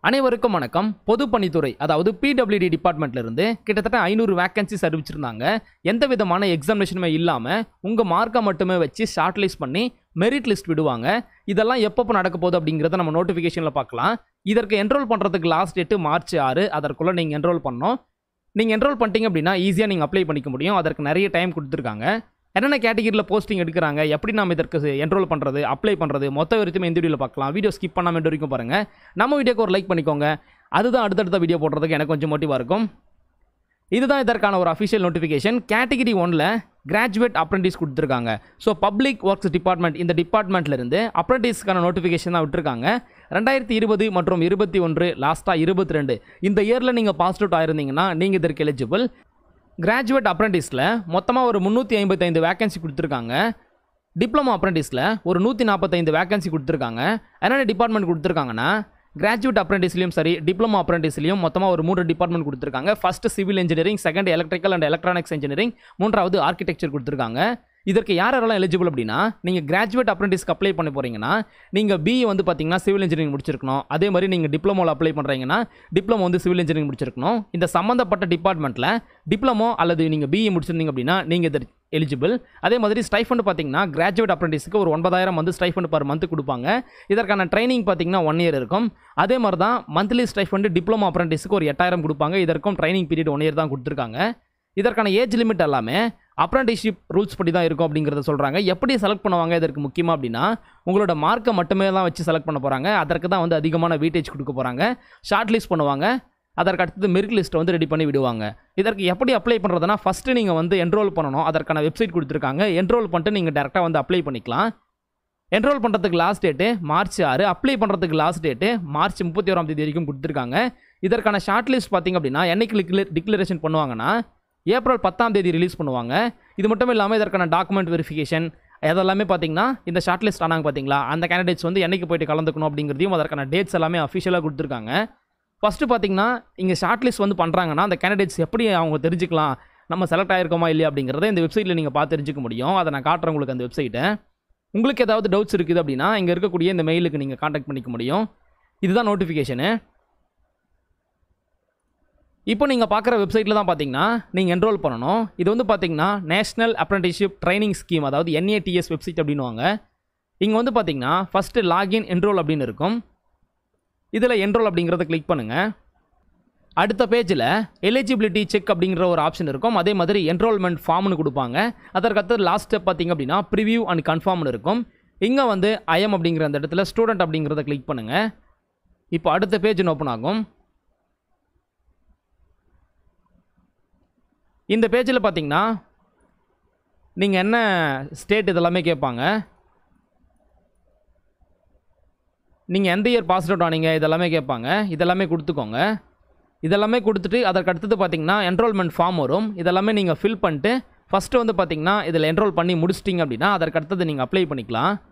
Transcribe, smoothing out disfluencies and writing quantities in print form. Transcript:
அனைவருக்கும் வணக்கம். பொதுப்பணித்துறை அதாவது PWD டிபார்ட்மெண்ட்ல இருந்து கிட்டத்தட்ட 500 வேகன்சிஸ் அறிவிச்சிருந்தாங்க. எந்த விதமான எக்ஸாமினேஷனுமே இல்லாம உங்க மார்க்கை மட்டுமே வச்சு ஷார்ட் லிஸ்ட் பண்ணி மெரிட் லிஸ்ட் விடுவாங்க. இதெல்லாம் எப்பப்போ நடக்க போகுது அப்படிங்கிறத நம்ம நோட்டிஃபிகேஷனில் பார்க்கலாம். இதற்கு என்ரோல் பண்ணுறதுக்கு லாஸ்ட் டேட்டு மார்ச் 6. அதற்குள்ளே நீங்கள் என்ரோல் பண்ணணும். நீங்கள் என்ரோல் பண்ணிட்டீங்க அப்படின்னா ஈஸியாக நீங்கள் அப்ளை பண்ணிக்க முடியும். அதற்கு நிறைய டைம் கொடுத்துருக்காங்க. என்னென்ன கேட்டகிரியில் போஸ்டிங் எடுக்கிறாங்க, எப்படி நம்ம இதற்கு என்ரோல் பண்ணுறது, அப்ளை பண்ணுறது, மொத்த வரைக்கும் இந்த வீடியோவில் பார்க்கலாம். வீடியோ ஸ்கிப் பண்ணாமல் எண்டு வரைக்கும் பாருங்கள். நம்ம வீடியோக்கு ஒரு லைக் பண்ணிக்கோங்க. அதுதான் அடுத்தடுத்த வீடியோ போடுறதுக்கு எனக்கு கொஞ்சம் மோட்டிவாக இருக்கும். இதுதான் இதற்கான ஒரு அஃபிஷியல் நோட்டிஃபிகேஷன். கேட்டகிரி 1ல் கிராஜுவேட் அப்ரெண்டிஸ் கொடுத்துருக்காங்க. ஸோ பப்ளிக் ஒர்க்ஸ் டிபார்ட்மெண்ட், இந்த டிபார்ட்மெண்ட்லேருந்து அப்ரெண்டிஸ்க்கான நோட்டிஃபிகேஷன் தான் விட்டுருக்காங்க. 2020 மற்றும் 21 லாஸ்ட்டாக 22 இந்த இயரில் நீங்கள் பாஸ் அவுட் ஆயிருந்தீங்கன்னா நீங்கள் இதற்கு எலிஜிபிள். கிராஜுவேட் அப்ரெண்டிஸில் மொத்தமாக ஒரு 355 வேகன்சி கொடுத்துருக்காங்க. டிப்ளமோ அப்ரெண்டிஸில் ஒரு 145 வேகன்சி கொடுத்துருக்காங்க. என்னென்ன டிபார்ட்மெண்ட் கொடுத்துருக்காங்கன்னா கிராஜுவேட் அப்ரெண்டிஸ்லையும் சரி டிப்ளமோ அப்ரெண்டிஸ்லையும் மொத்தமாக ஒரு 3 டிபார்ட்மெண்ட் கொடுத்துருக்காங்க. First civil engineering, second electrical and electronics engineering, மூன்றாவது ஆர்கிடெக்சர் கொடுத்துருக்காங்க. இதற்கு யாரெல்லாம் எலிஜிபிள் அப்படின்னா நீங்கள் கிராஜுவேட் அப்ரெண்டிஸ்க்கு அப்ளை பண்ண போகிறீங்கன்னா நீங்கள் பிஇ வந்து பார்த்தீங்கன்னா சிவில் இன்ஜினியரிங் முடிச்சிருக்கணும். அதே மாதிரி நீங்கள் டிப்ளமோவில் அப்ளை பண்ணுறீங்கன்னா டிப்ளமோ வந்து சிவில் இன்ஜினியரிங் முடிச்சிருக்கணும். இந்த சம்மந்தப்பட்ட டிபார்ட்மெண்ட்டில் டிப்ளமோ அல்லது நீங்கள் பிஇ முடிச்சிருந்தீங்க அப்படின்னா நீங்கள் இது எலிஜிபிள். அதே மாதிரி ஸ்டைஃபண்ட் பார்த்தீங்கன்னா கிராஜுவேட் அப்ரெண்டிஸ்க்கு ஒரு 9,000 வந்து ஸ்டைஃபண்ட் பர் மந்த் கொடுப்பாங்க. இதற்கான ட்ரைனிங் பார்த்தீங்கன்னா 1 இயர் இருக்கும். அதே மாதிரி தான் மந்த்லி ஸ்டைஃபண்ட் டிப்ளமோ அப்ரெண்டிஸ்க்கு ஒரு 8,000 கொடுப்பாங்க. இதற்கும் ட்ரைனிங் பீரியட் 1 இயர் தான் கொடுத்துருக்காங்க. இதற்கான ஏஜ் லிமிட் எல்லாமே அப்ரெண்டிஸ்ஷிப் ரூல்ஸ் படி தான் இருக்கும் அப்படிங்கிறத சொல்கிறாங்க. எப்படி செலக்ட் பண்ணுவாங்க இதற்கு முக்கியமாக அப்படின்னா உங்களோட மார்க்கை மட்டுமே தான் வச்சு செலக்ட் பண்ண போகிறாங்க. அதற்கு தான் வந்து அதிகமான வெயிட்டேஜ் கொடுக்க போகிறாங்க. ஷார்ட் லிஸ்ட் பண்ணுவாங்க. அதற்கு அடுத்தது மெரிட் லிஸ்ட்டை வந்து ரெடி பண்ணி விடுவாங்க. இதற்கு எப்படி அப்ளை பண்ணுறதுனா ஃபஸ்ட்டு நீங்கள் வந்து என்ரோல் பண்ணணும். அதற்கான வெப்சைட் கொடுத்துருக்காங்க. என்ரோல் பண்ணிட்டு நீங்கள் டேரெக்டாக வந்து அப்ளை பண்ணிக்கலாம். என்ரோல் பண்ணுறதுக்கு லாஸ்ட் டேட்டு மார்ச் 6. அப்ளை பண்ணுறதுக்கு லாஸ்ட் டேட்டு மார்ச் 31ஆம் தேதி வரைக்கும் கொடுத்துருக்காங்க. இதற்கான ஷார்ட் லிஸ்ட் பார்த்திங்க அப்படின்னா என்னைக்கு டிக்ளரேஷன் பண்ணுவாங்கன்னா ஏப்ரல் 10ஆம் தேதி ரிலீஸ் பண்ணுவாங்க. இது மட்டும் இல்லாமல் இதற்கான டாக்குமெண்ட் வெரிஃபிகேஷன் அதெல்லாமே பார்த்தீங்கன்னா இந்த ஷார்ட் லிஸ்ட் ஆனாங்க பார்த்தீங்களா, அந்த கேண்டிடேட்ஸ் வந்து என்னைக்கு போய்ட்டு கலந்துக்கணும் அப்படிங்கிறதையும் அதற்கான டேட்ஸ் எல்லாமே அஃபிஷியலாக கொடுத்துருக்காங்க. ஃபஸ்ட்டு பார்த்தீங்கன்னா இங்கே ஷார்ட் லிஸ்ட் வந்து பண்ணுறாங்கன்னா அந்த கேண்டிடேட்ஸ் எப்படி அவங்க தெரிஞ்சுக்கலாம் நம்ம செலக்ட் ஆகிருக்கோமா இல்லையா அப்படிங்கிறத இந்த வெப்சைட்டில் நீங்கள் பார்த்து தெரிஞ்சுக்க முடியும். அதை நான் காட்டுறேன் உங்களுக்கு அந்த வெப்சைட்டை. உங்களுக்கு ஏதாவது டவுட்ஸ் இருக்குது அப்படின்னா இங்கே இருக்கக்கூடிய இந்த மெயிலுக்கு நீங்கள் காண்டாக்ட் பண்ணிக்க முடியும். இதுதான் நோட்டிஃபிகேஷனு. இப்போ நீங்கள் பார்க்குற வெப்சைட்டில் தான் பார்த்தீங்கன்னா நீங்கள் என்ரோல் பண்ணணும். இது வந்து பார்த்தீங்கன்னா நேஷ்னல் அப்ரெண்டிஸ்ஷிப் ட்ரைனிங் ஸ்கீம், அதாவது NATS வெப்சைட் அப்படின்னுவாங்க. இங்கே வந்து பார்த்தீங்கன்னா ஃபஸ்ட்டு லாகின் என்ரோல் அப்படின்னு இருக்கும். இதில் என்ரோல் அப்படிங்கிறத கிளிக் பண்ணுங்கள். அடுத்த பேஜில் எலிஜிபிலிட்டி செக் அப்படிங்கிற ஒரு ஆப்ஷன் இருக்கும். அதே மாதிரி என்ரோல்மெண்ட் ஃபார்ம்னு கொடுப்பாங்க. அதற்கடுத்து லாஸ்ட் ஸ்டெப் பார்த்தீங்க அப்படின்னா ப்ரிவியூ அண்ட் கன்ஃபார்ம்னு இருக்கும். இங்கே வந்து ஐஎம் அப்படிங்கிற அந்த இடத்துல ஸ்டூடெண்ட் அப்படிங்கிறத கிளிக் பண்ணுங்கள். இப்போ அடுத்த பேஜ் ஓப்பன் ஆகும். இந்த பேஜில் பார்த்தீங்கன்னா நீங்கள் என்ன ஸ்டேட் இதெல்லாமே கேட்பாங்க. நீங்கள் எந்த இயர் பாஸ் அவுட் ஆனீங்க இதெல்லாமே கேட்பாங்க. இதெல்லாமே கொடுத்துக்கோங்க. இதெல்லாமே கொடுத்துட்டு அதற்கு அடுத்தது பார்த்தீங்கன்னா என்ரோல்மெண்ட் ஃபார்ம் வரும். இதெல்லாமே நீங்கள் ஃபில் பண்ணிட்டு ஃபஸ்ட்டு வந்து பார்த்தீங்கன்னா இதில் என்ரோல் பண்ணி முடிச்சிட்டிங்க அப்படின்னா அதற்கு அடுத்தது நீங்கள் அப்ளை பண்ணிக்கலாம்.